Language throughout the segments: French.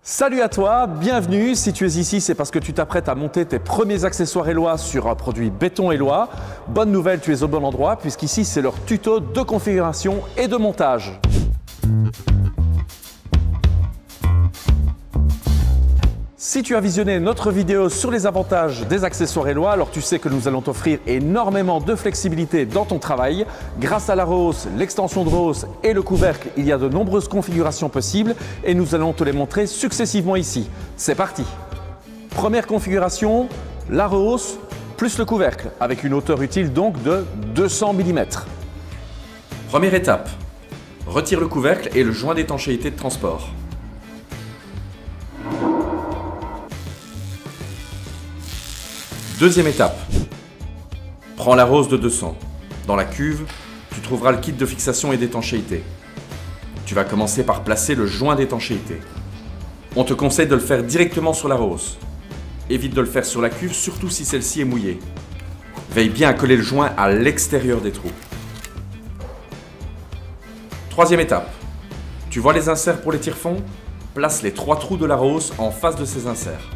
Salut à toi, bienvenue. Si tu es ici, c'est parce que tu t'apprêtes à monter tes premiers accessoires Eloi sur un produit béton Eloi. Bonne nouvelle, tu es au bon endroit puisqu'ici, c'est leur tuto de configuration et de montage. Si tu as visionné notre vidéo sur les avantages des accessoires Eloi, alors tu sais que nous allons t'offrir énormément de flexibilité dans ton travail. Grâce à la rehausse, l'extension de rehausse et le couvercle, il y a de nombreuses configurations possibles et nous allons te les montrer successivement ici. C'est parti! Première configuration, la rehausse plus le couvercle avec une hauteur utile donc de 200 mm. Première étape, retire le couvercle et le joint d'étanchéité de transport. Deuxième étape, prends la rehausse de 200. Dans la cuve, tu trouveras le kit de fixation et d'étanchéité. Tu vas commencer par placer le joint d'étanchéité. On te conseille de le faire directement sur la rehausse. Évite de le faire sur la cuve, surtout si celle-ci est mouillée. Veille bien à coller le joint à l'extérieur des trous. Troisième étape, tu vois les inserts pour les tire-fonds? Place les 3 trous de la rehausse en face de ces inserts.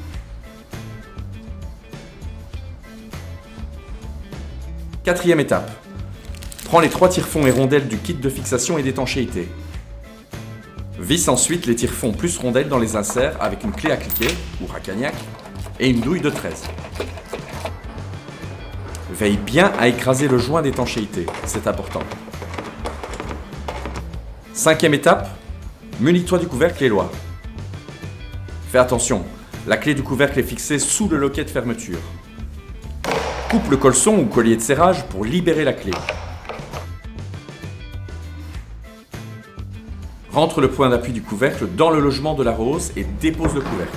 Quatrième étape, prends les 3 tire-fonds et rondelles du kit de fixation et d'étanchéité. Visse ensuite les tire-fonds plus rondelles dans les inserts avec une clé à cliquer, ou racagnac, et une douille de 13. Veille bien à écraser le joint d'étanchéité, c'est important. Cinquième étape, munis-toi du couvercle Eloi. Fais attention, la clé du couvercle est fixée sous le loquet de fermeture. Coupe le colson ou collier de serrage pour libérer la clé. Rentre le point d'appui du couvercle dans le logement de la rehausse et dépose le couvercle.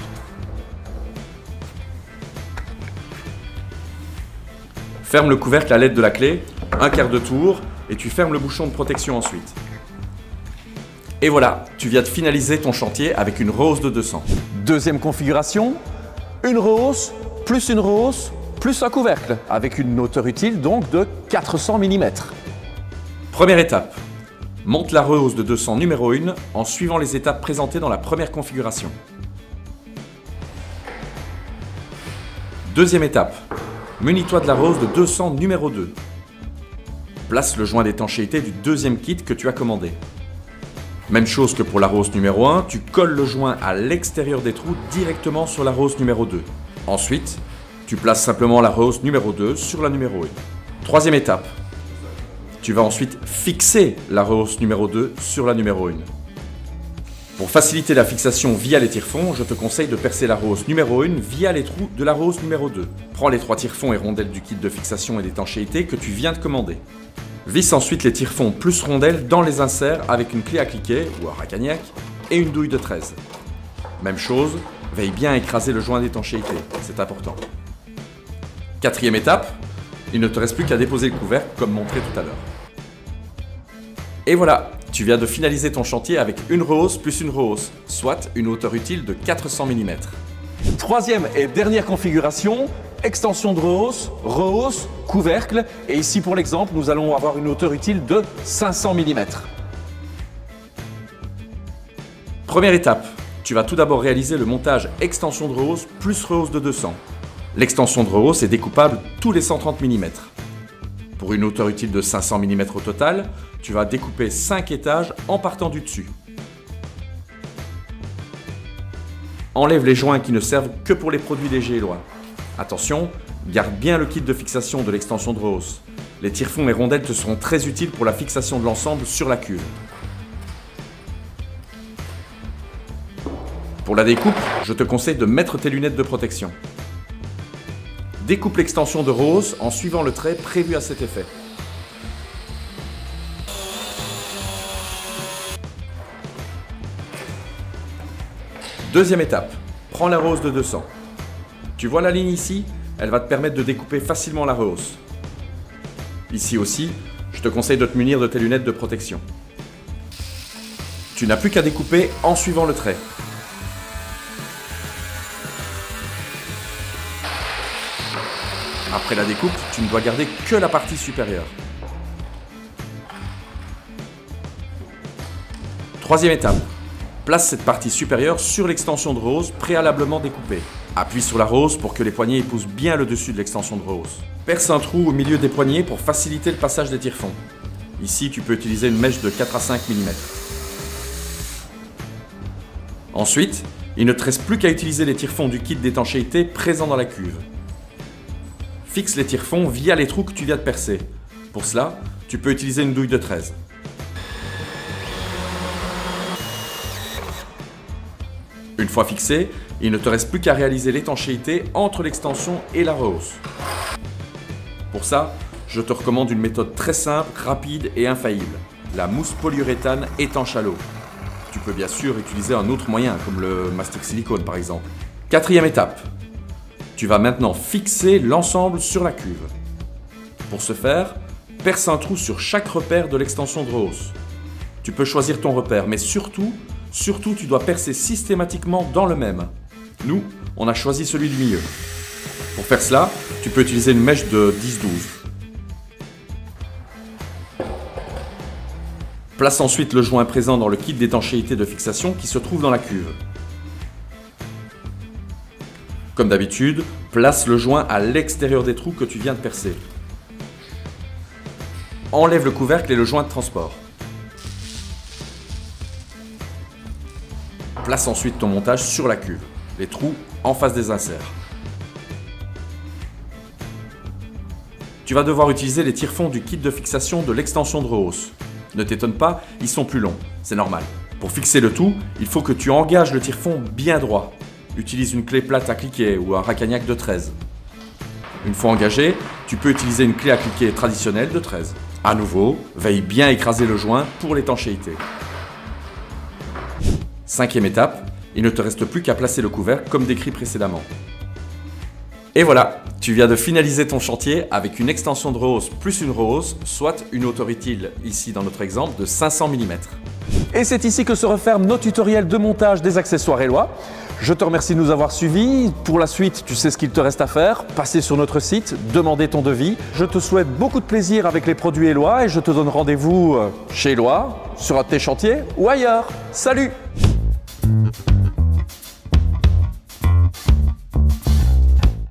Ferme le couvercle à l'aide de la clé, un quart de tour, et tu fermes le bouchon de protection ensuite. Et voilà, tu viens de finaliser ton chantier avec une rehausse de 200. Deuxième configuration, une rehausse plus un couvercle avec une hauteur utile donc de 400 mm. Première étape, monte la rehausse de 200 numéro 1 en suivant les étapes présentées dans la première configuration. Deuxième étape, munis-toi de la rehausse de 200 numéro 2. Place le joint d'étanchéité du deuxième kit que tu as commandé. Même chose que pour la rehausse numéro 1, tu colles le joint à l'extérieur des trous directement sur la rehausse numéro 2. Ensuite, tu places simplement la rehausse numéro 2 sur la numéro 1. Troisième étape, tu vas ensuite fixer la rehausse numéro 2 sur la numéro 1. Pour faciliter la fixation via les tire-fonds, je te conseille de percer la rehausse numéro 1 via les trous de la rehausse numéro 2. Prends les 3 tire-fonds et rondelles du kit de fixation et d'étanchéité que tu viens de commander. Visse ensuite les tire-fonds plus rondelles dans les inserts avec une clé à cliquer ou un racagnac et une douille de 13. Même chose, veille bien à écraser le joint d'étanchéité, c'est important. Quatrième étape, il ne te reste plus qu'à déposer le couvercle comme montré tout à l'heure. Et voilà, tu viens de finaliser ton chantier avec une rehausse plus une rehausse, soit une hauteur utile de 400 mm. Troisième et dernière configuration, extension de rehausse, couvercle. Et ici pour l'exemple, nous allons avoir une hauteur utile de 500 mm. Première étape, tu vas tout d'abord réaliser le montage extension de rehausse plus rehausse de 200. L'extension de rehausse est découpable tous les 130 mm. Pour une hauteur utile de 500 mm au total, tu vas découper 5 étages en partant du dessus. Enlève les joints qui ne servent que pour les produits légers Eloi. Attention, garde bien le kit de fixation de l'extension de rehausse. Les tire-fonds et rondelles te seront très utiles pour la fixation de l'ensemble sur la cuve. Pour la découpe, je te conseille de mettre tes lunettes de protection. Découpe l'extension de rehausse en suivant le trait prévu à cet effet. Deuxième étape, prends la rehausse de 200. Tu vois la ligne ici? Elle va te permettre de découper facilement la rehausse. Ici aussi, je te conseille de te munir de tes lunettes de protection. Tu n'as plus qu'à découper en suivant le trait. Après la découpe, tu ne dois garder que la partie supérieure. Troisième étape, Place cette partie supérieure sur l'extension de rehausse préalablement découpée. Appuie sur la rehausse pour que les poignées épousent bien le dessus de l'extension de rehausse. Perce un trou au milieu des poignées pour faciliter le passage des tire-fonds. Ici, tu peux utiliser une mèche de 4 à 5 mm. Ensuite, il ne te reste plus qu'à utiliser les tire-fonds du kit d'étanchéité présent dans la cuve. Fixe les tire-fonds via les trous que tu viens de percer. Pour cela, tu peux utiliser une douille de 13. Une fois fixé, il ne te reste plus qu'à réaliser l'étanchéité entre l'extension et la rehausse. Pour ça, je te recommande une méthode très simple, rapide et infaillible. La mousse polyuréthane étanche à l'eau. Tu peux bien sûr utiliser un autre moyen, comme le mastic silicone par exemple. Quatrième étape. Tu vas maintenant fixer l'ensemble sur la cuve. Pour ce faire, perce un trou sur chaque repère de l'extension de rehausse. Tu peux choisir ton repère, mais surtout, tu dois percer systématiquement dans le même. Nous, on a choisi celui du milieu. Pour faire cela, tu peux utiliser une mèche de 10-12. Place ensuite le joint présent dans le kit d'étanchéité de fixation qui se trouve dans la cuve. Comme d'habitude, place le joint à l'extérieur des trous que tu viens de percer. Enlève le couvercle et le joint de transport. Place ensuite ton montage sur la cuve, les trous en face des inserts. Tu vas devoir utiliser les tire-fonds du kit de fixation de l'extension de rehausse. Ne t'étonne pas, ils sont plus longs, c'est normal. Pour fixer le tout, il faut que tu engages le tire-fond bien droit. Utilise une clé plate à cliquet ou un Racagnac de 13. Une fois engagé, tu peux utiliser une clé à cliquet traditionnelle de 13. À nouveau, veille bien écraser le joint pour l'étanchéité. Cinquième étape, il ne te reste plus qu'à placer le couvercle comme décrit précédemment. Et voilà, tu viens de finaliser ton chantier avec une extension de rehausse plus une rehausse, soit une hauteur utile, ici dans notre exemple, de 500 mm. Et c'est ici que se referment nos tutoriels de montage des accessoires Eloy. Je te remercie de nous avoir suivis. Pour la suite, tu sais ce qu'il te reste à faire. Passer sur notre site, demander ton devis. Je te souhaite beaucoup de plaisir avec les produits Eloy et je te donne rendez-vous chez Eloy, sur un de tes chantiers ou ailleurs. Salut!